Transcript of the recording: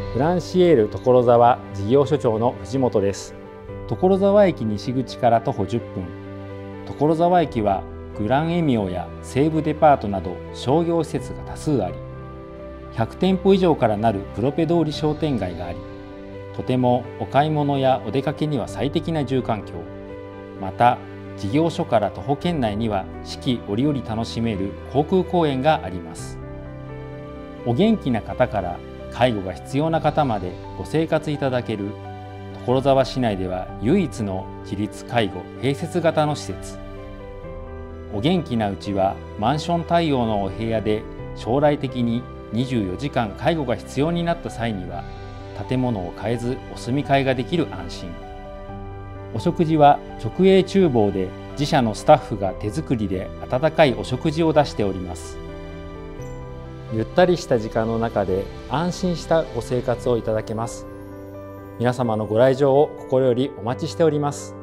フランシエール所沢事業所長の藤本です。所沢駅西口から徒歩10分。所沢駅はグランエミオや西武デパートなど商業施設が多数あり、100店舗以上からなるプロペ通り商店街があり、とてもお買い物やお出かけには最適な住環境。また事業所から徒歩圏内には四季折々楽しめる航空公園があります。お元気な方から介護が必要な方までご生活いただける所沢市内では唯一の自立介護併設型の施設。お元気なうちはマンション対応のお部屋で将来的に24時間介護が必要になった際には建物を変えずお住み替えができる安心。お食事は直営厨房で自社のスタッフが手作りで温かいお食事を出しております。ゆったりした時間の中で安心したご生活をいただけます。皆様のご来場を心よりお待ちしております。